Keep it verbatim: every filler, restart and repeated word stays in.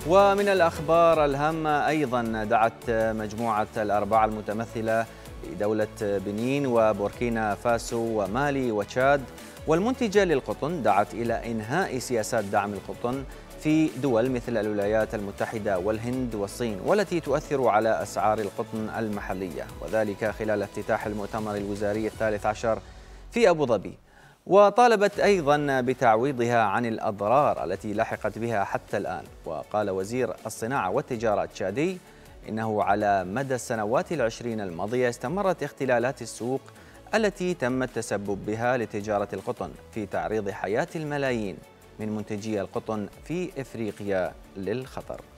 ومن الأخبار الهامة أيضا دعت مجموعة الأربعة المتمثلة لدولة بنين وبوركينا فاسو ومالي وتشاد والمنتجة للقطن دعت إلى إنهاء سياسات دعم القطن في دول مثل الولايات المتحدة والهند والصين، والتي تؤثر على أسعار القطن المحلية، وذلك خلال افتتاح المؤتمر الوزاري الثالث عشر في أبو ظبي. وطالبت أيضا بتعويضها عن الأضرار التي لحقت بها حتى الآن. وقال وزير الصناعة والتجارة التشادي إنه على مدى السنوات العشرين الماضية استمرت اختلالات السوق التي تم التسبب بها لتجارة القطن في تعريض حياة الملايين من منتجي القطن في إفريقيا للخطر.